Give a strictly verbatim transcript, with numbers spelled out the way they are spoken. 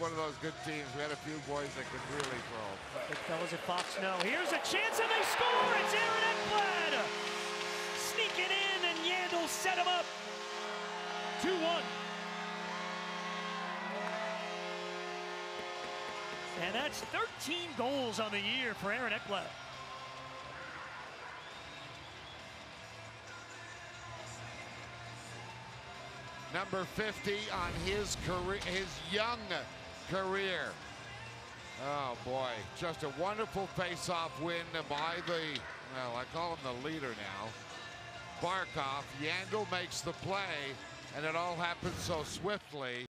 one of those good teams. We had a few boys that could really throw. The fellas at Fox know. Here's a chance and they score! It's Aaron Ekblad! Sneaking in and Yandel set him up. two one. And that's thirteen goals on the year for Aaron Ekblad. Number fifty on his career, his young career. Oh boy, just a wonderful face-off win by the, well, I call him the leader now, Barkov. Yandel makes the play, and it all happens so swiftly.